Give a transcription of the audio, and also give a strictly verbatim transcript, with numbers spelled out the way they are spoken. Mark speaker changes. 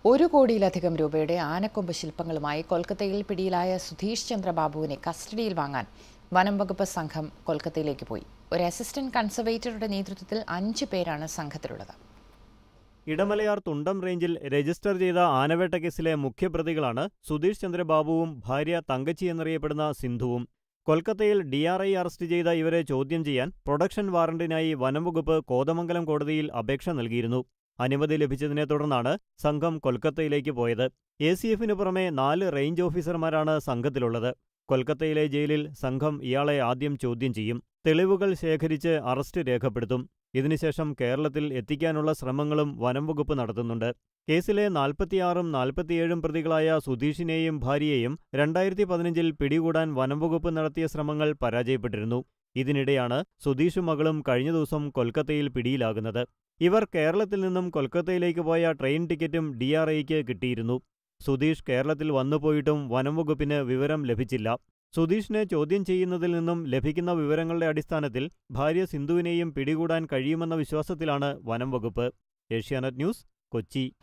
Speaker 1: ഒരു കോടിയിലധികം രൂപയുടെ ആനക്കൊമ്പ് ശില്പങ്ങളുമായി കൊൽക്കത്തയിൽ പിടിയിലായ സുധീഷ് ചന്ദ്ര ബാബുവിനെ കസ്റ്റഡിയിൽ വാങ്ങാൻ വനം വകുപ്പ് സംഘം കൊൽക്കത്തയിലേക്ക് പോയി. ഒരു അസിസ്റ്റന്റ് കൺസർവേറ്ററുടെ നേതൃത്വത്തിൽ അഞ്ച് പേരാണ് സംഘത്തിലുള്ളത്.
Speaker 2: ഇടമലയാർ തുണ്ടം റേഞ്ചിൽ രജിസ്റ്റർ ചെയ്ത ആനവേട്ട കേസിലെ മുഖ്യപ്രതികളാണ് സുധീഷ് ചന്ദ്രബാബുവും ഭാര്യ തങ്കച്ചി എന്നറിയപ്പെടുന്ന സിന്ധുവും. കൊൽക്കത്തയിൽ ഡി ആർ ഐ അറസ്റ്റ് ചെയ്ത ഇവരെ ചോദ്യം ചെയ്യാൻ പ്രൊഡക്ഷൻ വാറന്റിനായി വനംവകുപ്പ് കോതമംഗലം കോടതിയിൽ അപേക്ഷ നൽകിയിരുന്നു. അനുമതി ലഭിച്ചതിനെ തുടർന്നാണ് സംഘം കൊൽക്കത്തയിലേക്ക് പോയത്. എ സി എഫിനു പുറമെ നാല് റേഞ്ച് ഓഫീസർമാരാണ് സംഘത്തിലുള്ളത്. കൊൽക്കത്തയിലെ ജയിലിൽ സംഘം ഇയാളെ ആദ്യം ചോദ്യം ചെയ്യും. തെളിവുകൾ ശേഖരിച്ച് അറസ്റ്റ് രേഖപ്പെടുത്തും. ഇതിനുശേഷം കേരളത്തിൽ എത്തിക്കാനുള്ള ശ്രമങ്ങളും വനംവകുപ്പ് നടത്തുന്നുണ്ട്. കേസിലെ നാൽപ്പത്തിയാറും നാൽപ്പത്തിയേഴും പ്രതികളായ സുധീഷിനെയും ഭാര്യയെയും രണ്ടായിരത്തി പതിനഞ്ചിൽ പിടികൂടാൻ വനംവകുപ്പ് നടത്തിയ ശ്രമങ്ങൾ പരാജയപ്പെട്ടിരുന്നു. ഇതിനിടെയാണ് സുധീഷും മകളും കഴിഞ്ഞ ദിവസം കൊൽക്കത്തയിൽ പിടിയിലാകുന്നത്. ഇവർ കേരളത്തിൽ നിന്നും കൊൽക്കത്തയിലേക്ക് പോയ ട്രെയിൻ ടിക്കറ്റും ഡി ആർ ഐക്ക് കിട്ടിയിരുന്നു. സുധീഷ് കേരളത്തിൽ വന്നുപോയിട്ടും വനംവകുപ്പിന് വിവരം ലഭിച്ചില്ല. സുധീഷിനെ ചോദ്യം ചെയ്യുന്നതിൽ നിന്നും ലഭിക്കുന്ന വിവരങ്ങളുടെ അടിസ്ഥാനത്തിൽ ഭാര്യ സിന്ധുവിനെയും പിടികൂടാൻ കഴിയുമെന്ന വിശ്വാസത്തിലാണ് വനംവകുപ്പ്. ഏഷ്യാനെറ്റ് ന്യൂസ്, കൊച്ചി.